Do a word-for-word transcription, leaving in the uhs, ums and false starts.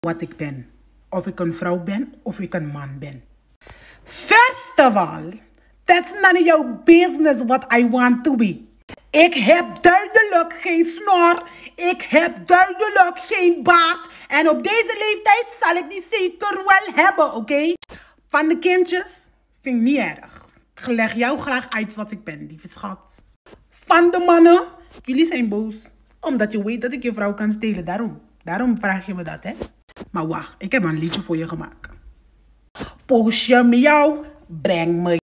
wat ik ben. Of ik een vrouw ben of ik een man ben. First of all, that's none of your business what I want to be. Ik heb duidelijk geen snor. Ik heb duidelijk geen baard. En op deze leeftijd zal ik die zeker wel hebben, oké? Okay? Van de kindjes vind ik niet erg. Ik leg jou graag uit wat ik ben, lieve schat. Van de mannen, jullie zijn boos. Omdat je weet dat ik je vrouw kan stelen, daarom. Daarom vraag je me dat, hè? Maar wacht, ik heb een liedje voor je gemaakt. Poosje miauw, breng me